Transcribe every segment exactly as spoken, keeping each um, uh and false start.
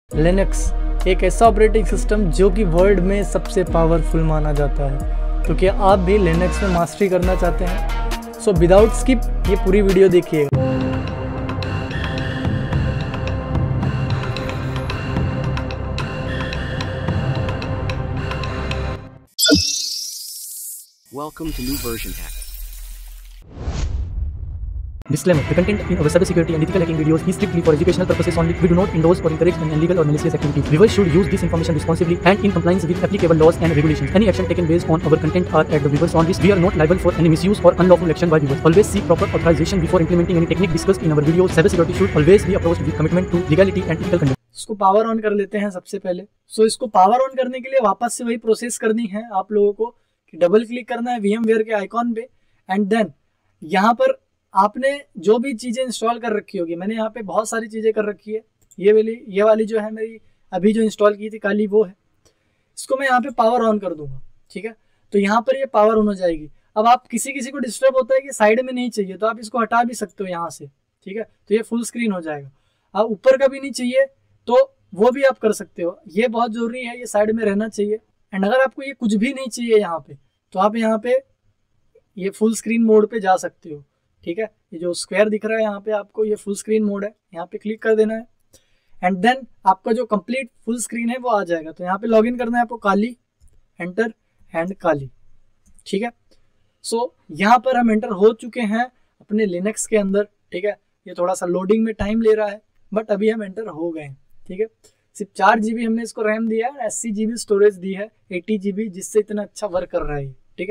Linux एक ऐसा operating system जो कि वर्ल्ड में सबसे पावरफुल माना जाता है। तो क्या आप भी लिनक्स में मास्टरी करना चाहते हैं? सो विदाउट स्किप ये पूरी वीडियो देखिएगा। Welcome to New Version Hack. Disclaimer: the content in our cybersecurity and ethical hacking videos is strictly for educational purposes only. We do not endorse or encourage any illegal or malicious activity. Viewers should use this information responsibly and in compliance with applicable laws and regulations. Any action taken based on our content are at the viewers' own risk. We are not liable for any misuse or unlawful action by viewers. Always seek proper authorization before implementing any technique discussed in our videos. Cybersecurity should always be approached with commitment to legality and ethical conduct. इसको power on कर लेते हैं सबसे पहले। So so, इसको power on करने के लिए वापस से वही प्रोसेस करनी है आप लोगों को कि डबल क्लिक करना है वीएमवेयर के आइकॉन पे एंड देन यहाँ पर आपने जो भी चीज़ें इंस्टॉल कर रखी होगी, मैंने यहाँ पे बहुत सारी चीज़ें कर रखी है। ये वाली ये वाली जो है मेरी अभी जो इंस्टॉल की थी काली वो है। इसको मैं यहाँ पे पावर ऑन कर दूंगा, ठीक है। तो यहाँ पर ये पावर ऑन हो जाएगी। अब आप किसी किसी को डिस्टर्ब होता है कि साइड में नहीं चाहिए तो आप इसको हटा भी सकते हो यहाँ से, ठीक है। तो ये फुल स्क्रीन हो जाएगा। अब ऊपर का भी नहीं चाहिए तो वो भी आप कर सकते हो। ये बहुत ज़रूरी है, ये साइड में रहना चाहिए। एंड अगर आपको ये कुछ भी नहीं चाहिए यहाँ पे तो आप यहाँ पे ये फुल स्क्रीन मोड पे जा सकते हो, ठीक है। ये जो स्क्वायर दिख रहा है यहाँ पे आपको, ये फुल स्क्रीन मोड है, यहाँ पे क्लिक कर देना है एंड देन आपका जो कंप्लीट फुल स्क्रीन है वो आ जाएगा। तो यहाँ पे लॉगिन करना है आपको, काली एंटर एंड काली, ठीक है। सो यहाँ पर हम एंटर हो चुके हैं अपने लिनक्स के अंदर, ठीक है। ये थोड़ा सा लोडिंग में टाइम ले रहा है बट अभी हम एंटर हो गए हैं, ठीक है। सिर्फ चार जीबी हमने इसको रैम दिया है, अस्सी जीबी स्टोरेज दी है, एटी जीबी, जिससे इतना अच्छा वर्क कर रहा है, ठीक है।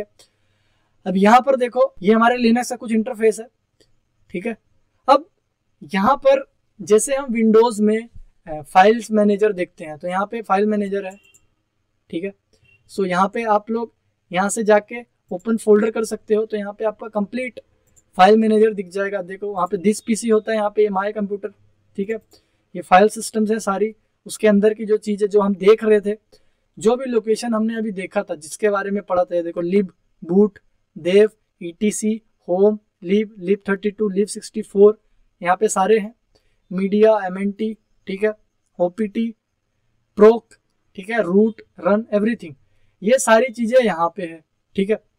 अब यहाँ पर देखो ये हमारे लिनक्स का कुछ इंटरफेस है, ठीक है। अब यहाँ पर जैसे हम विंडोज में फाइल्स मैनेजर देखते हैं तो यहाँ पे फाइल मैनेजर है, ठीक है। सो यहाँ पे आप लोग यहाँ से जाके ओपन फोल्डर कर सकते हो। तो यहाँ पे आपका कंप्लीट फाइल मैनेजर दिख जाएगा। देखो वहाँ पे दिस पीसी होता है, यहाँ पे माई कंप्यूटर, ठीक है। ये फाइल सिस्टम्स है सारी, उसके अंदर की जो चीज़ें जो हम देख रहे थे, जो भी लोकेशन हमने अभी देखा था जिसके बारे में पढ़ा था, देखो lib, boot, dev, etc, home, lib, lib thirty two, lib sixty four, यहाँ पे सारे हैं। मीडिया, एमएनटी, ठीक है, ओपीटी, प्रोक, ठीक है, रूट, रन, एवरीथिंग, ये सारी चीज़ें यहाँ पे है, ठीक है।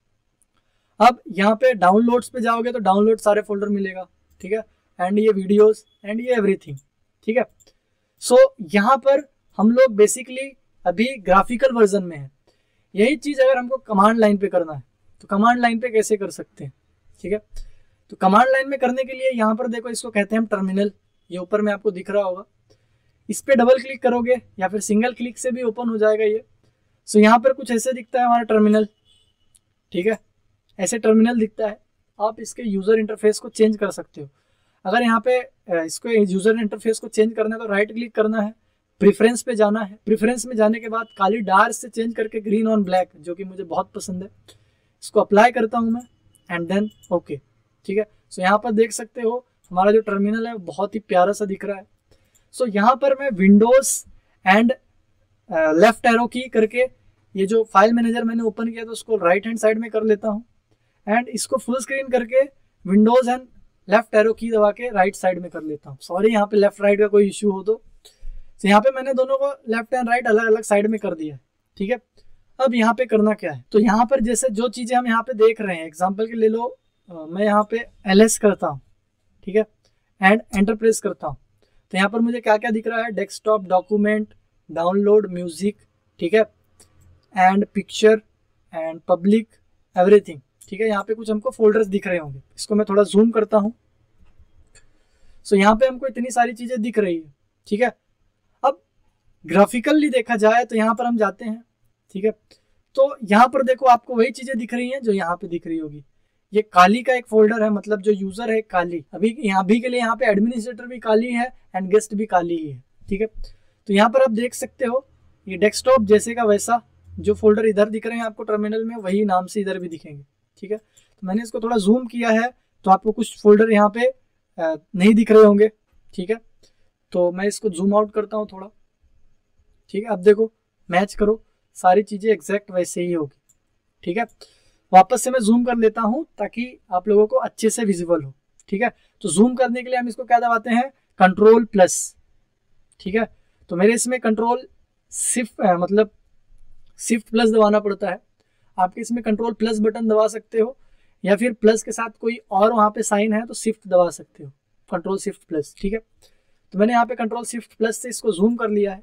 अब यहाँ पे डाउनलोड्स पे जाओगे तो डाउनलोड सारे फोल्डर मिलेगा, ठीक है। एंड ये वीडियोस एंड ये एवरीथिंग, ठीक है। सो so, यहाँ पर हम लोग बेसिकली अभी ग्राफिकल वर्जन में है। यही चीज़ अगर हमको कमांड लाइन पे करना है तो कमांड लाइन पे कैसे कर सकते हैं, ठीक है। तो कमांड लाइन में करने के लिए यहाँ पर देखो, इसको कहते हैं हम टर्मिनल। ये ऊपर में आपको दिख रहा होगा, इस पर डबल क्लिक करोगे या फिर सिंगल क्लिक से भी ओपन हो जाएगा ये। सो यहाँ पर कुछ ऐसे दिखता है हमारा टर्मिनल, ठीक है। ऐसे टर्मिनल दिखता है। आप इसके यूज़र इंटरफेस को चेंज कर सकते हो। अगर यहाँ पे इसको यूज़र इंटरफेस को चेंज करना है तो राइट क्लिक करना है, प्रेफरेंस पे जाना है। प्रेफरेंस में जाने के बाद काली डार्क से चेंज करके ग्रीन ऑन ब्लैक, जो कि मुझे बहुत पसंद है, इसको अप्लाई करता हूँ मैं एंड देन ओके, ठीक है। सो यहाँ पर देख सकते हो हमारा जो टर्मिनल है बहुत ही प्यारा सा दिख रहा है। सो यहाँ पर मैं विंडोज़ एंड लेफ्ट एरो की करके ये जो फाइल मैनेजर मैंने ओपन किया तो उसको राइट हैंड साइड में कर लेता हूँ एंड इसको फुल स्क्रीन करके Windows and left arrow key दबा के राइट साइड में कर लेता हूँ। सॉरी यहाँ पे लेफ्ट राइट का कोई इश्यू हो तो। तो यहाँ पे मैंने दोनों को लेफ्ट एंड राइट अलग अलग साइड में कर दिया है, ठीक है। अब यहाँ पे करना क्या है, तो यहाँ पर जैसे जो चीज़ें हम यहाँ पे देख रहे हैं, एग्जाम्पल के ले लो, आ, मैं यहाँ पे एल एस करता हूँ, ठीक है, एंड एंटर प्रेस करता हूँ। तो यहाँ पर मुझे क्या क्या दिख रहा है, डेस्कटॉप, डॉक्यूमेंट, डाउनलोड, म्यूजिक, ठीक है, and picture and public, everything, ठीक है। यहाँ पे कुछ हमको फोल्डर्स दिख रहे होंगे। इसको मैं थोड़ा जूम करता हूँ। सो यहाँ पे हमको इतनी सारी चीज़ें दिख रही है, ठीक है। अब ग्राफिकली देखा जाए तो यहाँ पर हम जाते हैं, ठीक है। तो यहाँ पर देखो आपको वही चीज़ें दिख रही हैं जो यहाँ पे दिख रही होगी। ये काली का एक फोल्डर है, मतलब जो यूज़र है काली। अभी यहाँ भी के लिए यहाँ पे एडमिनिस्ट्रेटर भी काली है एंड गेस्ट भी काली ही है, ठीक है। तो यहाँ पर आप देख सकते हो ये डेस्कटॉप जैसे का वैसा जो फोल्डर इधर दिख रहे हैं आपको टर्मिनल में, वही नाम से इधर भी दिखेंगे, ठीक है। तो मैंने इसको थोड़ा जूम किया है तो आपको कुछ फोल्डर यहाँ पे नहीं दिख रहे होंगे, ठीक है। तो मैं इसको जूम आउट करता हूँ थोड़ा, ठीक है। अब देखो मैच करो, सारी चीज़ें एग्जैक्ट वैसे ही होगी, ठीक है। वापस से मैं जूम कर लेता हूँ ताकि आप लोगों को अच्छे से विजिबल हो, ठीक है। तो जूम करने के लिए हम इसको क्या दबाते हैं, कंट्रोल प्लस, ठीक है। तो मेरे इसमें कंट्रोल शिफ्ट मतलब शिफ्ट प्लस दबाना पड़ता है। आपके इसमें कंट्रोल प्लस बटन दबा सकते हो, या फिर प्लस के साथ कोई और वहाँ पे साइन है तो शिफ्ट दबा सकते हो, कंट्रोल शिफ्ट प्लस। ठीक है, तो मैंने यहाँ पे कंट्रोल शिफ्ट प्लस से इसको जूम कर लिया है।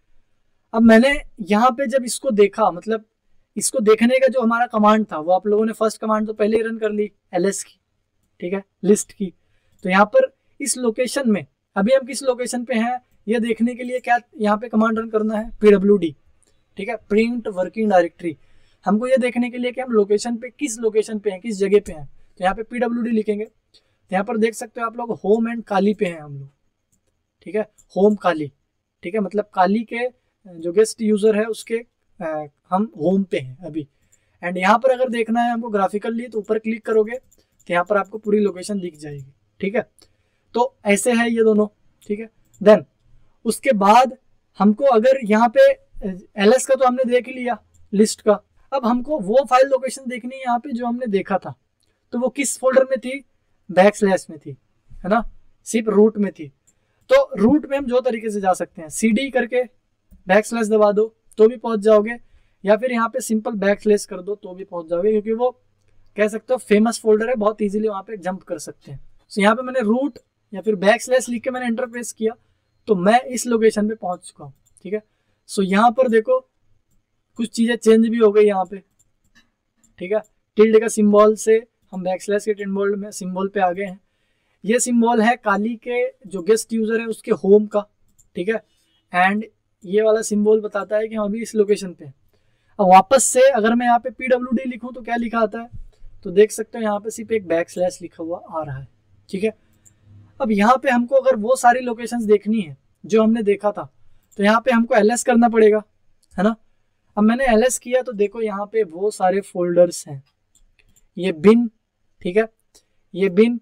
अब मैंने यहाँ पे जब इसको देखा, मतलब इसको देखने का जो हमारा कमांड था वो आप लोगों ने फर्स्ट कमांड तो पहले ही रन कर ली एलएस की, ठीक है, लिस्ट की। तो यहाँ पर इस लोकेशन में अभी हम किस लोकेशन पे हैं ये देखने के लिए क्या यहाँ पे कमांड रन करना है, पीडब्ल्यूडी, ठीक है, प्रिंट वर्किंग डायरेक्टरी। हमको ये देखने के लिए कि हम लोकेशन पे किस लोकेशन पे हैं, किस जगह पे हैं। तो यहाँ पे पीडब्ल्यूडी लिखेंगे, तो यहाँ पर देख सकते हो आप लोग होम एंड काली पे हैं हम लोग, ठीक है, होम काली, ठीक है, मतलब काली के जो गेस्ट यूजर है उसके आ, हम होम पे हैं अभी। एंड यहाँ पर अगर देखना है हमको ग्राफिकली तो ऊपर क्लिक करोगे तो यहाँ पर आपको पूरी लोकेशन दिख जाएगी, ठीक है। तो ऐसे है ये दोनों, ठीक है। देन उसके बाद हमको अगर यहाँ पे एलएस का तो हमने देख ही लिया लिस्ट का, अब हमको वो फाइल लोकेशन देखनी है यहाँ पे जो हमने देखा था। तो वो किस फोल्डर में थी, बैक स्लैश में थी, है ना, सिर्फ रूट में थी। तो रूट में हम जो तरीके से जा सकते हैं, सीडी करके बैक स्लैश दबा दो तो भी पहुंच जाओगे, या फिर यहाँ पे सिंपल बैक स्लैश कर दो तो भी पहुंच जाओगे, क्योंकि वो कह सकते हो फेमस फोल्डर है, बहुत इजीली वहाँ पे जंप कर सकते हैं। सो so, यहाँ पे मैंने रूट या फिर बैक स्लैश लिख के मैंने एंटर प्रेस किया तो मैं इस लोकेशन पे पहुंच चुका हूँ, ठीक है। सो so, यहाँ पर देखो कुछ चीज़ें चेंज भी हो गई यहाँ पे, ठीक है। टिल्ड का सिंबल से हम बैक स्लैश के टिल्ड में सिंबल पे आ गए हैं। ये सिंबल है काली के जो गेस्ट यूजर है उसके होम का, ठीक है। एंड ये वाला सिंबल बताता है कि हम अभी इस लोकेशन पे हैं। अब वापस से अगर मैं यहाँ पे पीडब्ल्यूडी लिखूं तो क्या लिखा आता है, तो देख सकते हो यहाँ पे सिर्फ एक बैक स्लैश लिखा हुआ आ रहा है, ठीक है। अब यहाँ पे हमको अगर वो सारी लोकेशंस देखनी है जो हमने देखा था तो यहाँ पे हमको एलएस करना पड़ेगा, है ना। अब मैंने एलएस किया तो देखो यहाँ पे वो सारे फोल्डर्स हैं, ये बिन, ठीक है, ये बिन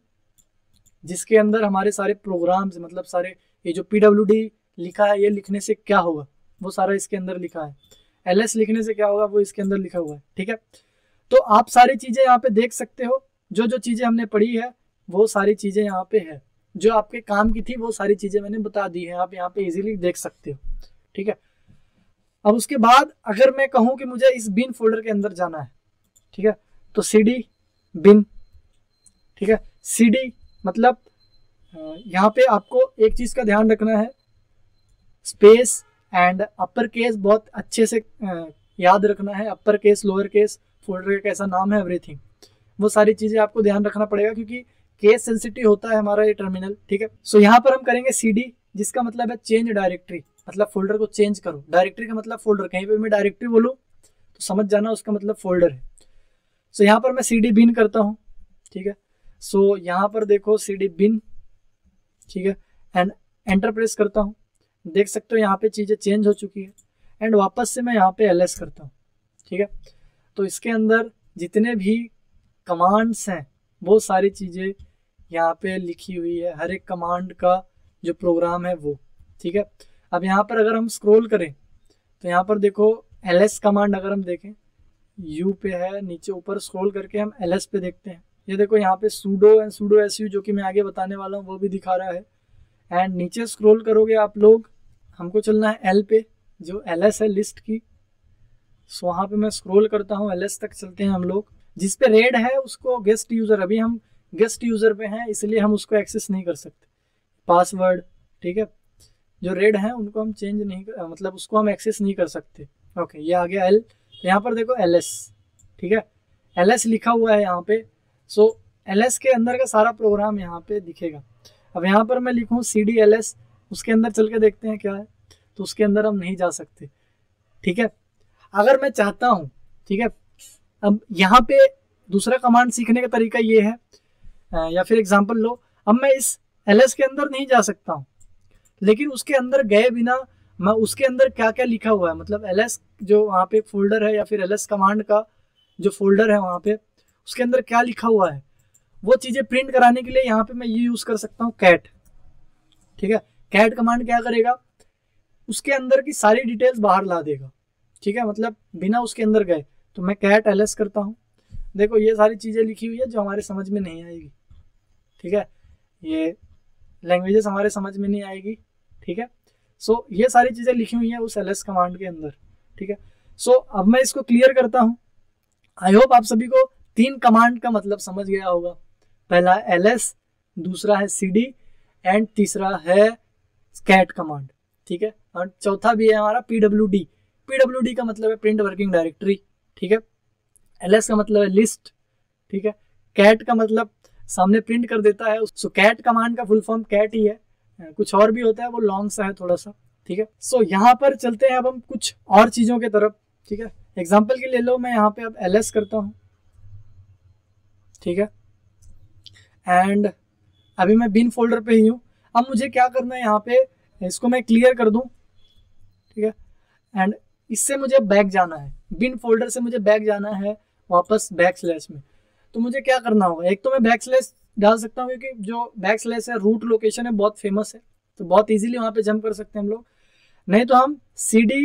जिसके अंदर हमारे सारे प्रोग्राम्स, मतलब सारे ये जो पीडब्ल्यूडी लिखा है ये लिखने से क्या होगा वो सारा इसके अंदर लिखा है, एलएस लिखने से क्या होगा वो इसके अंदर लिखा हुआ है, ठीक है। तो आप सारी चीजें यहाँ पे देख सकते हो, जो जो चीजें हमने पढ़ी है वो सारी चीजें यहाँ पे है, जो आपके काम की थी वो सारी चीजें मैंने बता दी है, आप यहाँ पे इजीली देख सकते हो, ठीक है। अब उसके बाद अगर मैं कहूँ कि मुझे इस बिन फोल्डर के अंदर जाना है, ठीक है, तो सी डी बिन, ठीक है, सी डी मतलब यहाँ पे आपको एक चीज का ध्यान रखना है, स्पेस एंड अपर केस बहुत अच्छे से याद रखना है, upper case lower case folder का कैसा नाम है एवरीथिंग, वो सारी चीजें आपको ध्यान रखना पड़ेगा क्योंकि केस सेंसिटिव होता है हमारा ये टर्मिनल, ठीक है। सो so, यहाँ पर हम करेंगे सीडी, जिसका मतलब है चेंज डायरेक्टरी, मतलब फोल्डर को चेंज करो। डायरेक्टरी का मतलब फोल्डर, कहीं पे मैं डायरेक्टरी बोलूँ तो समझ जाना उसका मतलब फोल्डर है। सो so, यहाँ पर मैं सीडी बिन करता हूँ, ठीक है। सो so, यहाँ पर देखो सीडी बिन, ठीक है, एंड एंटर प्रेस करता हूँ, देख सकते हो यहाँ पे चीज़ें चेंज हो चुकी है। एंड वापस से मैं यहाँ पे एलएस करता हूँ, ठीक है। तो इसके अंदर जितने भी कमांड्स हैं वो सारी चीज़ें यहाँ पे लिखी हुई है, हर एक कमांड का जो प्रोग्राम है वो, ठीक है। अब यहाँ पर अगर हम स्क्रॉल करें तो यहाँ पर देखो एलएस कमांड अगर हम देखें यू पे है, नीचे ऊपर स्क्रॉल करके हम एलएस पे देखते हैं, ये देखो यहाँ पे सूडो एंड सूडो एसयू जो कि मैं आगे बताने वाला हूँ वो भी दिखा रहा है। एंड नीचे स्क्रॉल करोगे आप लोग, हमको चलना है एल पे जो एलएस है लिस्ट की। सो वहाँ पे मैं स्क्रॉल करता हूँ, एलएस तक चलते हैं हम लोग, जिस पे रेड है उसको गेस्ट यूज़र, अभी हम गेस्ट यूज़र पे हैं इसलिए हम उसको एक्सेस नहीं कर सकते, पासवर्ड, ठीक है। जो रेड है उनको हम चेंज नहीं कर, मतलब उसको हम एक्सेस नहीं कर सकते। ओके, ये आ गया एल, तो यहाँ पर देखो एलएस, ठीक है, एलएस लिखा हुआ है यहाँ पे। सो एलएस के अंदर का सारा प्रोग्राम यहाँ पे दिखेगा। अब यहाँ पर मैं लिखूँ सी डी एल एस, उसके अंदर चल के देखते हैं क्या है, तो उसके अंदर हम नहीं जा सकते, ठीक है। अगर मैं चाहता हूँ, ठीक है, अब यहाँ पे दूसरा कमांड सीखने का तरीका ये है, या फिर एग्जांपल लो, अब मैं इस एलएस के अंदर नहीं जा सकता हूँ, लेकिन उसके अंदर गए बिना मैं उसके अंदर क्या क्या लिखा हुआ है, मतलब एलएस जो वहाँ पे फोल्डर है या फिर एलएस कमांड का जो फोल्डर है वहाँ पे उसके अंदर क्या लिखा हुआ है वो चीज़ें प्रिंट कराने के लिए यहाँ पे मैं ये यूज़ कर सकता हूँ कैट, ठीक है। कैट कमांड क्या करेगा, उसके अंदर की सारी डिटेल्स बाहर ला देगा, ठीक है, मतलब बिना उसके अंदर गए। तो मैं कैट एलएस करता हूँ, देखो ये सारी चीज़ें लिखी हुई है जो हमारे समझ में नहीं आएगी, ठीक है, ये लैंग्वेजेस हमारे समझ में नहीं आएगी, ठीक है। सो so, ये सारी चीज़ें लिखी हुई हैं उस एलएस कमांड के अंदर, ठीक है। सो so, अब मैं इसको क्लियर करता हूँ। आई होप आप सभी को तीन कमांड का मतलब समझ गया होगा। पहला है एलएस, दूसरा है सीडी एंड तीसरा है कैट कमांड, ठीक है। और चौथा भी है हमारा पीडब्ल्यूडी। पीडब्ल्यूडी का मतलब है प्रिंट वर्किंग डायरेक्टरी, ठीक है। एलएस का मतलब है लिस्ट, ठीक है। कैट का मतलब सामने प्रिंट कर देता है। सो कैट कमांड का फुल फॉर्म कैट ही है, कुछ और भी होता है, वो लॉन्ग सा है थोड़ा सा, ठीक है। सो so, यहाँ पर चलते हैं अब हम कुछ और चीज़ों के तरफ, ठीक है। एग्जाम्पल के लिए लो, मैं यहाँ पे अब एलएस करता हूँ, ठीक है। एंड अभी मैं बिन फोल्डर पे ही हूँ। अब मुझे क्या करना है, यहाँ पे इसको मैं क्लियर कर दूँ, ठीक है। एंड इससे मुझे बैक जाना है, बिन फोल्डर से मुझे बैक जाना है वापस बैक स्लैश में। तो मुझे क्या करना होगा, एक तो मैं बैक स्लैश डाल सकता हूँ क्योंकि जो बैक स्लैश है रूट लोकेशन है, बहुत फेमस है, तो बहुत इजीली वहाँ पे जंप कर सकते हैं हम लोग। नहीं तो हम C D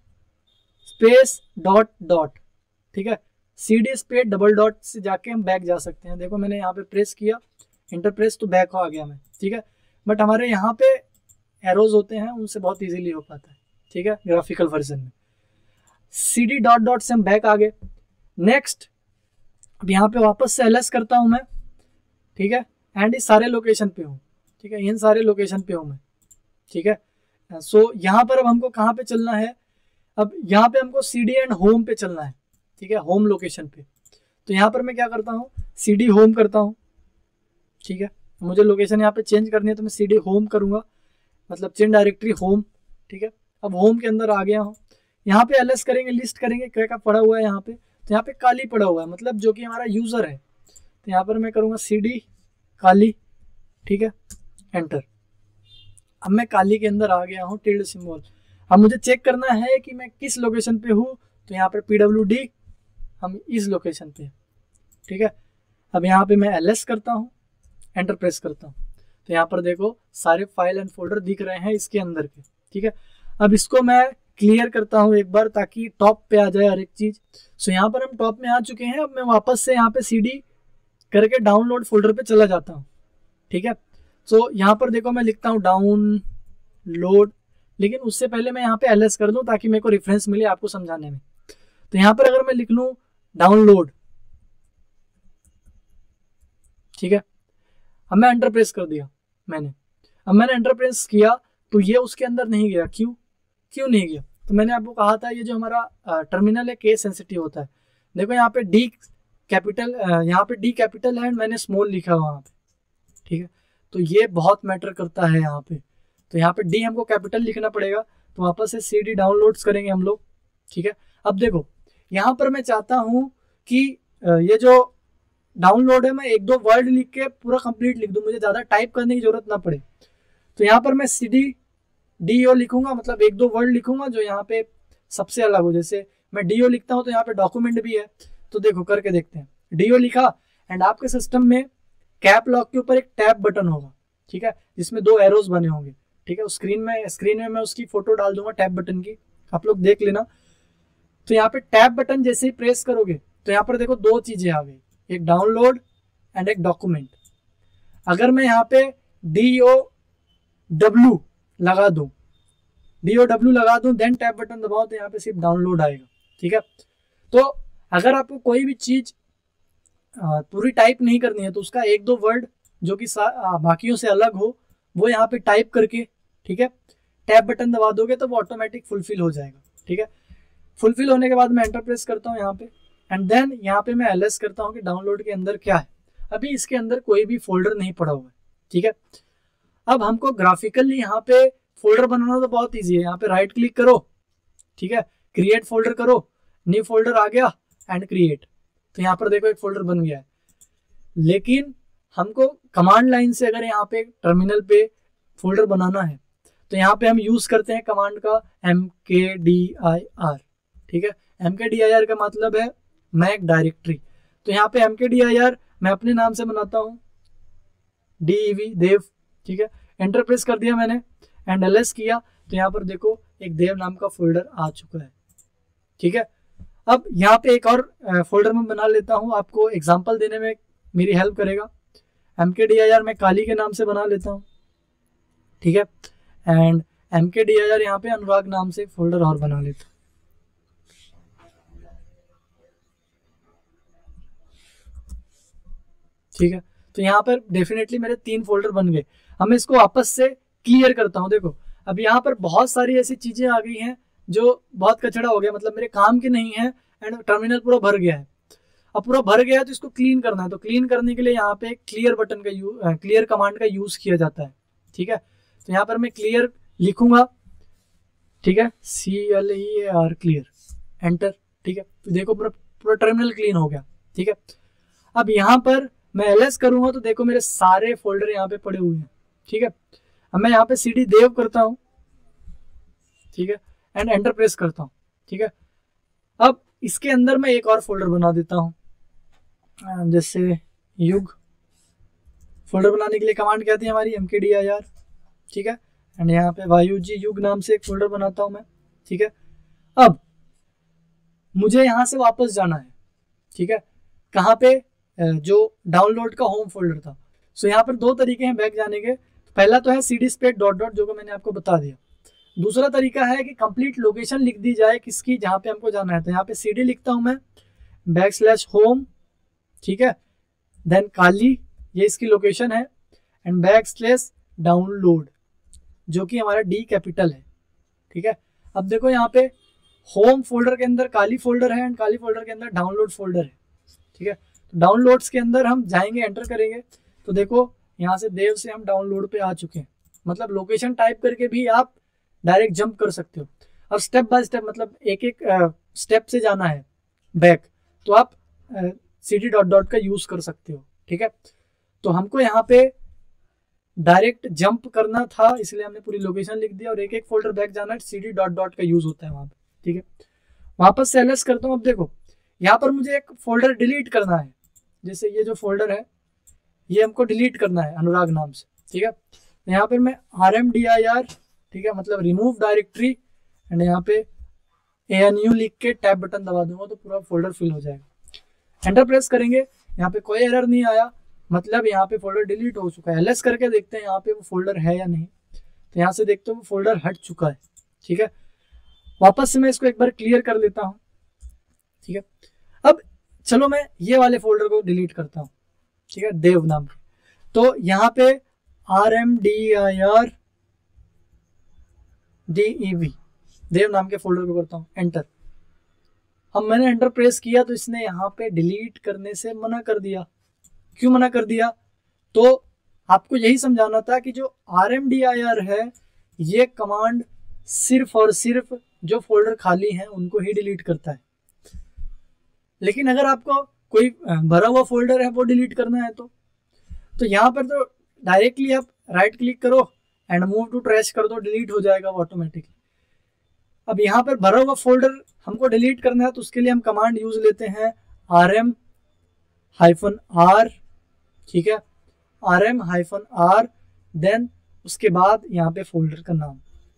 space dot dot, ठीक है, C D space double dot से जाके हम बैक जा सकते हैं। देखो मैंने यहाँ पे प्रेस किया, इंटर प्रेस, तो बैक आ गया मैं, ठीक है। बट हमारे यहाँ पे एरोज होते हैं, उनसे बहुत इजीली हो पाता है, ठीक है, ग्राफिकल वर्जन में। सी डी डॉट डॉट से हम बैक आ गए। नेक्स्ट अब यहाँ पे वापस से एलएस करता हूँ मैं, ठीक है। एंड इस सारे लोकेशन पे हूँ, ठीक है, इन सारे लोकेशन पे हूँ मैं, ठीक है। सो so, यहाँ पर अब हमको कहाँ पे चलना है, अब यहाँ पे हमको सी डी एंड होम पे चलना है, ठीक है, होम लोकेशन पे। तो यहाँ पर मैं क्या करता हूँ, सी डी होम करता हूँ, ठीक है। मुझे लोकेशन यहाँ पे चेंज करनी है तो मैं सी डी होम करूँगा, मतलब चेंज डायरेक्टरी होम, ठीक है। अब होम के अंदर आ गया हूँ। यहाँ पे एलएस करेंगे, लिस्ट करेंगे क्या क्या पड़ा हुआ है यहाँ पे, तो यहाँ पे काली पड़ा हुआ है, मतलब जो कि हमारा यूज़र है। तो यहाँ पर मैं करूँगा सी डी काली, ठीक है, एंटर। अब मैं काली के अंदर आ गया हूँ, टिल्ड सिंबल। अब मुझे चेक करना है कि मैं किस लोकेशन पे हूँ, तो यहाँ पर पी डब्ल्यू डी, हम इस लोकेशन पे, ठीक है। अब यहाँ पे मैं एलएस करता हूँ, एंटर प्रेस करता हूँ, तो यहाँ पर देखो सारे फाइल एंड फोल्डर दिख रहे हैं इसके अंदर के, ठीक है। अब इसको मैं क्लियर करता हूँ एक बार ताकि टॉप पे आ जाए हर एक चीज़। सो यहाँ पर हम टॉप में आ चुके हैं। अब मैं वापस से यहाँ पे सीडी करके डाउनलोड फोल्डर पे चला जाता हूँ, ठीक है। सो यहाँ पर देखो मैं लिखता हूँ डाउनलोड, लेकिन उससे पहले मैं यहाँ पे एलएस कर दूँ ताकि मेरे को रेफरेंस मिले आपको समझाने में। तो यहाँ पर अगर मैं लिख लूँ डाउनलोड, ठीक है। अब मैं एंटर प्रेस कर दिया मैंने। अब मैंने एंटर प्रेस किया तो ये उसके अंदर नहीं गया। क्यों क्यों नहीं गया? तो मैंने आपको कहा था ये जो हमारा टर्मिनल है केस सेंसिटिव होता है। देखो यहाँ पे डी कैपिटल, यहाँ पे डी कैपिटल है, मैंने स्मॉल लिखा हुआ वहाँ पे, ठीक है। तो ये बहुत मैटर करता है यहाँ पे। तो यहाँ पे डी हमको कैपिटल लिखना पड़ेगा। तो वापस से सी डी डाउनलोड्स करेंगे हम लोग, ठीक है। अब देखो यहाँ पर मैं चाहता हूँ कि ये जो डाउनलोड है मैं एक दो वर्ड लिख के पूरा कंप्लीट लिख दूँ, मुझे ज़्यादा टाइप करने की जरूरत ना पड़े। तो यहाँ पर मैं सी डी डी ओ लिखूंगा, मतलब एक दो वर्ड लिखूंगा जो यहाँ पे सबसे अलग हो। जैसे मैं डी ओ लिखता हूँ तो यहाँ पे डॉक्यूमेंट भी है, तो देखो करके देखते हैं। डी ओ लिखा एंड आपके सिस्टम में कैप लॉक के ऊपर एक टैब बटन होगा, ठीक है, जिसमें दो एरोज बने होंगे, ठीक है। उस स्क्रीन में स्क्रीन में मैं उसकी फोटो डाल दूंगा टैब बटन की, आप लोग देख लेना। तो यहाँ पे टैब बटन जैसे ही प्रेस करोगे तो यहाँ पर देखो दो चीजें आ गई, एक डाउनलोड एंड एक डॉक्यूमेंट। अगर मैं यहाँ पे डी ओ डब्ल्यू लगा दूं, डी ओ डब्ल्यू लगा दूं, देन टैब बटन दबाओ तो यहाँ पे सिर्फ डाउनलोड आएगा, ठीक है। तो अगर आपको कोई भी चीज पूरी टाइप नहीं करनी है तो उसका एक दो वर्ड जो कि बाकियों से अलग हो वो यहाँ पे टाइप करके, ठीक है, टैब बटन दबा दोगे तो वो ऑटोमेटिक फुलफिल हो जाएगा, ठीक है। फुलफिल होने के बाद मैं एंटर प्रेस करता हूँ यहाँ पे एंड देन यहाँ पे मैं एलएस करता हूँ कि डाउनलोड के अंदर क्या है। अभी इसके अंदर कोई भी फोल्डर नहीं पड़ा हुआ है, ठीक है। अब हमको ग्राफिकली यहाँ पे फोल्डर बनाना तो बहुत ईजी है। यहाँ पे राइट क्लिक करो, ठीक है, क्रिएट फोल्डर करो, न्यू फोल्डर आ गया एंड क्रिएट। तो यहाँ पर देखो एक फोल्डर बन गया है। लेकिन हमको कमांड लाइन से अगर यहाँ पे टर्मिनल पे फोल्डर बनाना है तो यहाँ पे हम यूज करते हैं कमांड का M K D I R, ठीक है। M K D I are का मतलब है मैक डायरेक्टरी। तो यहाँ पे M K D I are मैं अपने नाम से बनाता हूँ, डी ई वी देव, ठीक है। एंटर प्रेस कर दिया मैंने एंड एलएस किया तो यहाँ पर देखो एक देव नाम का फोल्डर आ चुका है, ठीक है। अब यहाँ पे एक और फोल्डर में बना लेता हूँ, आपको एग्जांपल देने में मेरी हेल्प करेगा। M K D I are मैं काली के नाम से बना लेता हूँ, ठीक है। And M K D I R यहाँ पे अनुराग नाम से फोल्डर और बना लेता हूँ। ठीक है, तो यहाँ पर डेफिनेटली मेरे तीन फोल्डर बन गए। अब मैं इसको वापस से क्लियर करता हूँ। देखो अब यहाँ पर बहुत सारी ऐसी चीजें आ गई हैं जो बहुत कचड़ा हो गया, मतलब मेरे काम की नहीं है एंड टर्मिनल पूरा भर गया है। अब पूरा भर गया है तो इसको क्लीन करना है। तो क्लीन करने के लिए यहाँ पे क्लियर बटन का यूज, क्लियर कमांड का यूज किया जाता है। ठीक है, तो यहाँ पर मैं क्लियर लिखूंगा। ठीक है, C L E R clear, enter. ठीक है, तो देखो पूरा पूरा टर्मिनल क्लीन हो गया। ठीक है, अब यहाँ पर मैं एल एस करूंगा तो देखो मेरे सारे फोल्डर यहाँ पे पड़े हुए हैं। ठीक है, अब मैं यहाँ पे सी डी देव करता हूँ। ठीक है, एंड एंटर प्रेस करता हूँ। ठीक है, अब इसके अंदर मैं एक और फोल्डर बना देता हूँ, जैसे युग। फोल्डर बनाने के लिए कमांड क्या थी हमारी, M K D I R. ठीक है, एंड यहाँ पे वायु जी युग नाम से एक फोल्डर बनाता हूँ मैं। ठीक है, अब मुझे यहाँ से वापस जाना है। ठीक है, कहाँ पे, जो डाउनलोड का होम फोल्डर था। सो यहाँ पर दो तरीके हैं बैक जाने के। पहला तो है C D space dot dot, जो कि मैंने आपको बता दिया। दूसरा तरीका है कि कंप्लीट लोकेशन लिख दी जाए किसकी, जहाँ पे हमको जाना है। तो यहाँ पे सी डी लिखता हूँ मैं, बैक स्लैश होम। ठीक है, देन काली, ये इसकी लोकेशन है, एंड बैक स्लैश डाउनलोड, जो कि हमारा डी कैपिटल है। ठीक है, अब देखो यहाँ पे होम फोल्डर के अंदर काली फोल्डर है एंड काली फोल्डर के अंदर डाउनलोड फोल्डर है। ठीक है, तो डाउनलोड्स के अंदर हम जाएंगे, एंटर करेंगे तो देखो यहाँ से देव से हम डाउनलोड पे आ चुके हैं। मतलब लोकेशन टाइप करके भी आप डायरेक्ट जंप कर सकते हो। और स्टेप बाय स्टेप, मतलब एक एक स्टेप से जाना है बैक, तो आप सी डी डॉट डॉट का यूज कर सकते हो। ठीक है, तो हमको यहाँ पे डायरेक्ट जंप करना था, इसलिए हमने पूरी लोकेशन लिख दिया। और एक एक फोल्डर बैक जाना है, सी डी डॉट डॉट का यूज होता है वहां पे। ठीक है, वापस से एल एस करता हूँ। अब देखो यहाँ पर मुझे एक फोल्डर डिलीट करना है, जैसे ये जो फोल्डर है ये हमको डिलीट करना है अनुराग नाम से। ठीक है, तो यहाँ पर मैं R M D I R, ठीक है, मतलब रिमूव डायरेक्टरी, एंड यहाँ पे ए एन यू लिख के टैब बटन दबा दूंगा तो पूरा फोल्डर फिल हो जाएगा। एंटर प्रेस करेंगे, यहाँ पे कोई एरर नहीं आया, मतलब यहाँ पे फोल्डर डिलीट हो चुका है। एल एस करके देखते हैं यहाँ पे वो फोल्डर है या नहीं। तो यहाँ से देखते हो वो फोल्डर हट चुका है। ठीक है, वापस से मैं इसको एक बार क्लियर कर लेता हूँ। ठीक है, अब चलो मैं ये वाले फोल्डर को डिलीट करता हूँ। ठीक है, देव नाम के। तो यहाँ पे R M D I R D E V, dev नाम के फोल्डर को करता हूँ, एंटर। अब मैंने एंटर प्रेस किया तो इसने यहाँ पे डिलीट करने से मना कर दिया। क्यों मना कर दिया? तो आपको यही समझाना था कि जो R M D I R है ये कमांड सिर्फ और सिर्फ जो फोल्डर खाली हैं उनको ही डिलीट करता है। लेकिन अगर आपको कोई भरा हुआ फोल्डर है वो डिलीट करना है तो तो यहाँ पर तो डायरेक्टली आप राइट क्लिक करो एंड मूव टू ट्रैश कर दो, डिलीट हो जाएगा ऑटोमेटिकली। अब यहाँ पर भरा हुआ फोल्डर हमको डिलीट करना है तो उसके लिए हम कमांड यूज लेते हैं आर एम हाइफन आर। ठीक है, R M hyphen R, then उसके बाद यहाँ पे फोल्डर का नाम।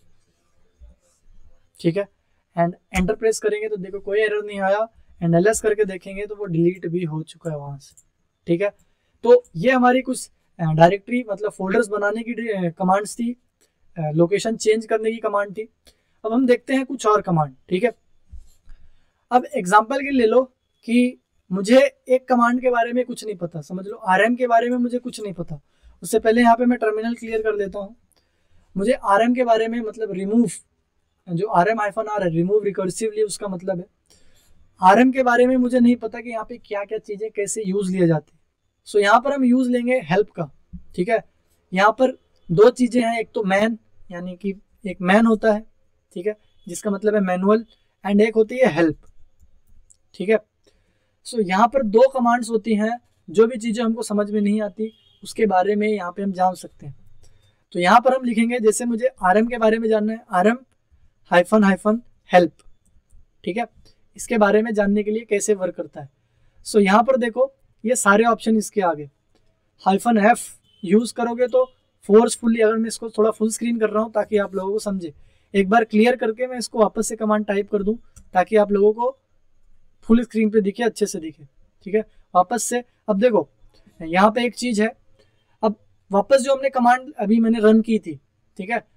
ठीक है, एंड एंटर प्रेस करेंगे तो देखो कोई एरर नहीं आया, एंड एल एस करके देखेंगे तो वो डिलीट भी हो चुका है वहां से। ठीक है, तो ये हमारी कुछ डायरेक्टरी मतलब फोल्डर्स बनाने की कमांड्स थी, लोकेशन चेंज करने की कमांड थी। अब हम देखते हैं कुछ और कमांड। ठीक है, अब एग्जांपल के ले लो कि मुझे एक कमांड के बारे में कुछ नहीं पता, समझ लो आरएम के बारे में मुझे कुछ नहीं पता। उससे पहले यहाँ पे मैं टर्मिनल क्लियर कर लेता हूँ। मुझे आरएम के बारे में मतलब रिमूव, जो आरएम हाइफन आर है रिमूव रिकर्सिवली उसका मतलब है। आरएम के बारे में मुझे नहीं पता कि यहाँ पे क्या क्या चीजें कैसे यूज लिया जाती है। सो यहाँ पर हम यूज लेंगे हेल्प का। ठीक है, यहाँ पर दो चीजें हैं, एक तो मैन यानी कि एक मैन होता है, ठीक है, जिसका मतलब है मैनुअल, एंड एक होती है हेल्प। ठीक है, सो so, यहाँ पर दो कमांड्स होती हैं, जो भी चीजें हमको समझ में नहीं आती उसके बारे में यहाँ पे हम जान सकते हैं। तो यहाँ पर हम लिखेंगे, जैसे मुझे आरएम के बारे में जानना है, आरएम हाइफन हाइफन हेल्प। ठीक है, इसके बारे में जानने के लिए कैसे वर्क करता है। सो so, यहाँ पर देखो ये सारे ऑप्शन इसके आगे। हाइफन एफ यूज करोगे तो फोर्सफुली, अगर मैं इसको थोड़ा फुल स्क्रीन कर रहा हूँ ताकि आप लोगों को समझे, एक बार क्लियर करके मैं इसको वापस से कमांड टाइप कर दूं ताकि आप लोगों को फुल स्क्रीन पे दिखे, अच्छे से दिखे। ठीक है, वापस से अब देखो यहाँ पे एक चीज है, अब वापस जो हमने कमांड अभी मैंने रन की थी, ठीक है,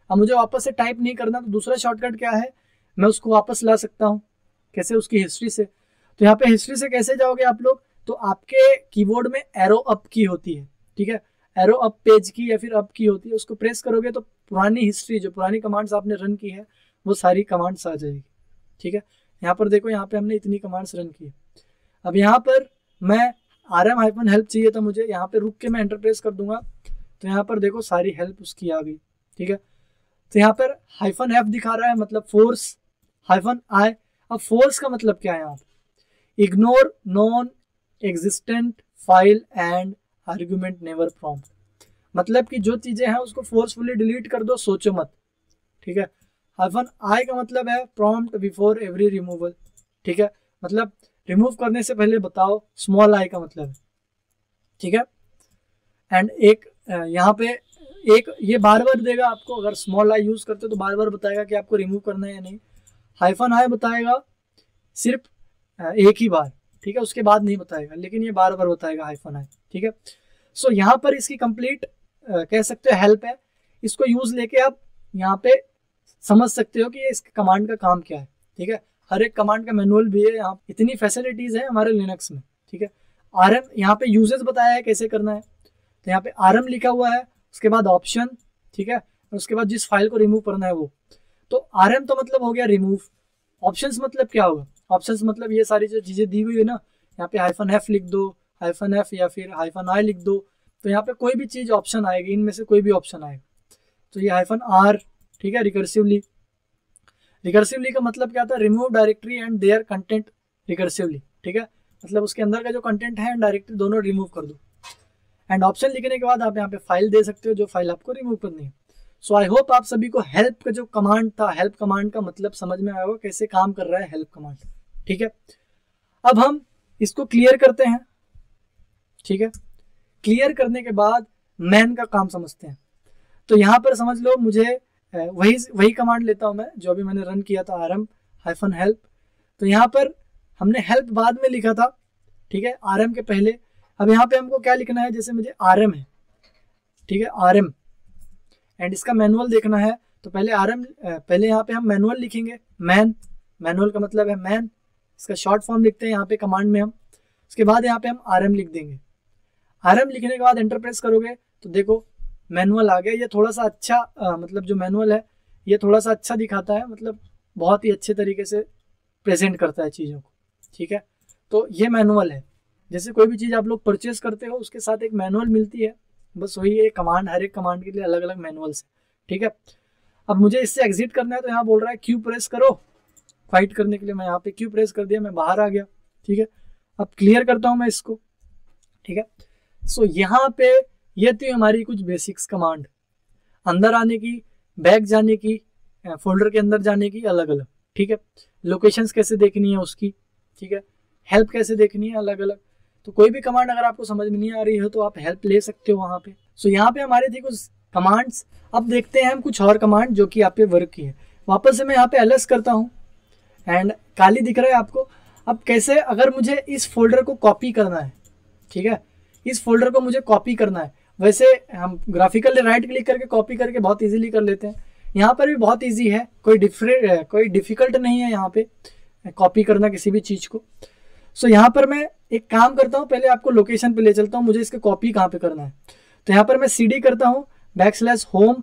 अब मुझे वापस से टाइप नहीं करना, तो दूसरा शॉर्टकट क्या है, मैं उसको वापस ला सकता हूँ। कैसे? उसकी हिस्ट्री से। तो यहाँ पे हिस्ट्री से कैसे जाओगे आप लोग, तो आपके कीबोर्ड में एरो अप की होती है, ठीक है, एरो अप पेज की या फिर अप की होती है, उसको प्रेस करोगे तो पुरानी हिस्ट्री, जो पुरानी कमांड्स आपने रन की है वो सारी कमांड्स आ जाएगी, ठीक है। यहाँ पर देखो, यहाँ पे हमने इतनी कमांड्स रन की है। अब यहाँ पर मैं आर एम हाइफन हेल्प चाहिए था मुझे, यहाँ पे रुक के मैं एंटर प्रेस कर दूंगा, तो यहाँ पर देखो सारी हेल्प उसकी आ गई, ठीक है। तो यहाँ पर हाइफन एफ दिखा रहा है, मतलब फोर्स हाइफन आई। अब फोर्स का मतलब क्या है यहाँ पे, ignore non existent file and argument never prompt, मतलब कि जो चीजें हैं उसको फोर्सफुली डिलीट कर दो, सोचो मत, ठीक है। हाइफन आई का मतलब है प्रॉम्प्ट बिफोर एवरी रिमूवल, ठीक है, मतलब रिमूव करने से पहले बताओ, स्मॉल आई का मतलब है, ठीक है। एंड एक यहाँ पे एक ये बार बार देगा आपको, अगर स्मॉल आई यूज करते हो तो बार बार बताएगा कि आपको रिमूव करना है या नहीं। हाइफन आई बताएगा सिर्फ एक ही बार, ठीक है, उसके बाद नहीं बताएगा, लेकिन ये बार बार बताएगा हाइफन आई, ठीक है। सो यहाँ पर इसकी कंप्लीट कह सकते हो हेल्प है, इसको यूज लेके आप यहाँ पे समझ सकते हो कि ये इस कमांड का काम क्या है, ठीक है। हर एक कमांड का मैनुअल भी है, यहाँ इतनी फैसिलिटीज है हमारे लिनक्स में, ठीक है। आरएम यहाँ पे यूजेस बताया है कैसे करना है, तो यहाँ पे आरएम लिखा हुआ है, उसके बाद ऑप्शन, ठीक है, और उसके बाद जिस फाइल को रिमूव करना है वो। तो आरएम तो मतलब हो गया रिमूव, ऑप्शंस मतलब क्या होगा, ऑप्शंस मतलब ये सारी जो चीजें दी हुई है ना, यहाँ पे हाइफन एफ लिख दो, हाइफन एफ या फिर हाइफन आई लिख दो, तो यहाँ पे कोई भी चीज ऑप्शन आएगी, इनमें से कोई भी ऑप्शन आएगा। तो ये हाइफन आर, ठीक है, रिकर्सिवली। रिकर्सिवली का मतलब क्या था, remove directory and their content recursively, ठीक है, मतलब उसके अंदर का जो कंटेंट है एंड डायरेक्टरी दोनों रिमूव कर दो। एंड ऑप्शन लिखने के बाद आप यहाँ पे फाइल दे सकते हो, जो फाइल आपको रिमूव करनी है। सो आई होप आप सभी को हेल्प का जो कमांड था, हेल्प कमांड का मतलब समझ में आया होगा, कैसे काम कर रहा है हेल्प कमांड, ठीक है। अब हम इसको क्लियर करते हैं, ठीक है। क्लियर करने के बाद मैन का काम समझते हैं। तो यहाँ पर समझ लो, मुझे वही वही कमांड लेता हूँ मैं जो अभी मैंने रन किया था, आरएम हाइफन हेल्प। तो यहाँ पर हमने हेल्प बाद में लिखा था, ठीक है, आरएम के पहले। अब यहाँ पे हमको क्या लिखना है, जैसे मुझे आरएम है, ठीक है, आरएम, एंड इसका मैनुअल देखना है, तो पहले आरएम, पहले यहाँ पे हम मैनुअल लिखेंगे, मैन, मैनुअल का मतलब है मैन, इसका शॉर्ट फॉर्म लिखते हैं यहाँ पे कमांड में हम। उसके बाद यहाँ पे हम आरएम लिख देंगे। आरएम लिखने के बाद एंटर प्रेस करोगे तो देखो मैनुअल आ गया। ये थोड़ा सा अच्छा आ, मतलब जो मैनुअल है ये थोड़ा सा अच्छा दिखाता है, मतलब बहुत ही अच्छे तरीके से प्रेजेंट करता है चीज़ों को, ठीक है। तो ये मैनुअल है, जैसे कोई भी चीज़ आप लोग परचेज करते हो उसके साथ एक मैनुअल मिलती है, बस वही है कमांड, हर एक कमांड के लिए अलग अलग मैनुअल्स है, ठीक है। अब मुझे इससे एग्जिट करना है, तो यहाँ बोल रहा है क्यू प्रेस करो फाइट करने के लिए। मैं यहाँ पे क्यू प्रेस कर दिया, मैं बाहर आ गया, ठीक है। अब क्लियर करता हूँ मैं इसको, ठीक है। सो यहाँ पे ये थी हमारी कुछ बेसिक्स कमांड, अंदर आने की, बैक जाने की, फोल्डर के अंदर जाने की अलग अलग, ठीक है। लोकेशंस कैसे देखनी है उसकी, ठीक है, हेल्प कैसे देखनी है अलग अलग। तो कोई भी कमांड अगर आपको समझ में नहीं आ रही है तो आप हेल्प ले सकते हो वहाँ पे। सो यहाँ पे हमारे थी कुछ कमांड्स। अब देखते हैं हम कुछ और कमांड जो कि आप पे वर्क की है। वापस से मैं यहाँ पे एलएस करता हूँ एंड काली दिख रहा है आपको। अब कैसे, अगर मुझे इस फोल्डर को कॉपी करना है, ठीक है, इस फोल्डर को मुझे कॉपी करना है, वैसे हम ग्राफिकली राइट क्लिक करके कॉपी करके बहुत इजीली कर लेते हैं, यहाँ पर भी बहुत इजी है, कोई डिफरेंट कोई डिफिकल्ट नहीं है यहाँ पे कॉपी करना किसी भी चीज़ को। सो so, यहाँ पर मैं एक काम करता हूँ, पहले आपको लोकेशन पे ले चलता हूँ, मुझे इसका कॉपी कहाँ पे करना है। तो यहाँ पर मैं सी डी करता हूँ, बैक स्लैश होम,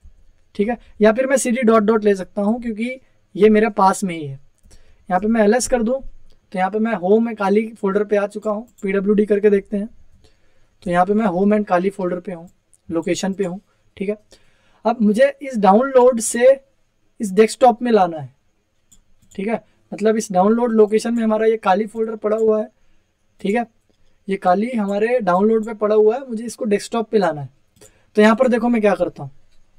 ठीक है, या फिर मैं सी डी डॉट डॉट ले सकता हूँ क्योंकि ये मेरे पास में ही है। यहाँ पे मैं एल एस कर दूँ तो यहाँ पे मैं होम में काली फोल्डर पे आ चुका हूँ। पी डब्ल्यू डी करके देखते हैं, तो यहाँ पे मैं होम एंड काली फोल्डर पे हूँ, लोकेशन पे हूँ, ठीक है। अब मुझे इस डाउनलोड से इस डेस्कटॉप में लाना है, ठीक है, मतलब इस डाउनलोड लोकेशन में हमारा ये काली फोल्डर पड़ा हुआ है, ठीक है, ये काली हमारे डाउनलोड पे पड़ा हुआ है, मुझे इसको डेस्कटॉप पे लाना है। तो यहाँ पर देखो मैं क्या करता हूँ,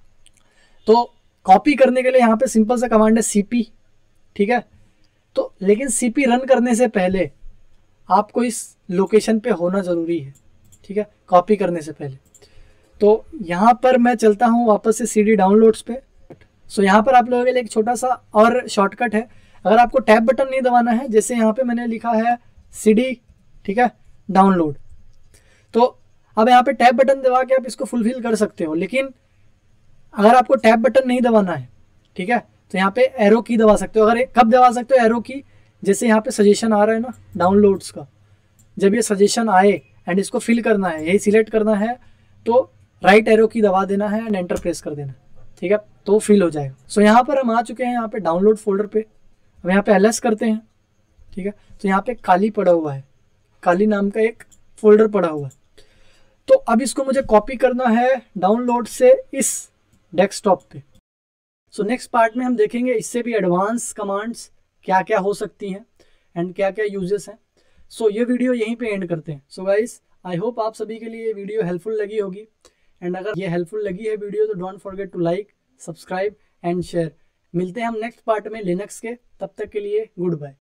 तो कॉपी करने के लिए यहाँ पे सिंपल सा कमांड है सीपी, ठीक है। तो लेकिन सीपी रन करने से पहले आपको इस लोकेशन पे होना ज़रूरी है, ठीक है, कॉपी करने से पहले। तो यहाँ पर मैं चलता हूँ वापस से सीडी डाउनलोड्स पे। सो यहाँ पर आप लोगों के लिए एक छोटा सा और शॉर्टकट है, अगर आपको टैब बटन नहीं दबाना है, जैसे यहाँ पे मैंने लिखा है सीडी, ठीक है, डाउनलोड, तो अब यहाँ पे टैब बटन दबा के आप इसको फुलफिल कर सकते हो, लेकिन अगर आपको टैब बटन नहीं दबाना है, ठीक है, तो यहाँ पे एरो की दबा सकते हो। अगर कब दबा सकते हो एरो की, जैसे यहाँ पे सजेशन आ रहा है ना डाउनलोड्स का, जब ये सजेशन आए एंड इसको फिल करना है, यही सिलेक्ट करना है, तो राइट एरो की दबा देना है एंड एंटर प्रेस कर देना है, ठीक है, तो फिल हो जाएगा। सो so, यहाँ पर हम आ चुके हैं यहाँ पे डाउनलोड फोल्डर पे। अब यहाँ पे एलएस करते हैं, ठीक है, तो यहाँ पे काली पड़ा हुआ है, काली नाम का एक फोल्डर पड़ा हुआ है। तो अब इसको मुझे कॉपी करना है डाउनलोड से इस डेस्कटॉप पे। सो नेक्स्ट पार्ट में हम देखेंगे इससे भी एडवांस कमांड्स क्या क्या हो सकती हैं एंड क्या क्या यूजेस हैं। सो so, ये वीडियो यहीं पे एंड करते हैं। सो गाइस, आई होप आप सभी के लिए ये वीडियो हेल्पफुल लगी होगी, एंड अगर ये हेल्पफुल लगी है वीडियो तो don't forget to like, subscribe and share. मिलते हैं हम नेक्स्ट पार्ट में लिनक्स के, तब तक के लिए गुड बाय।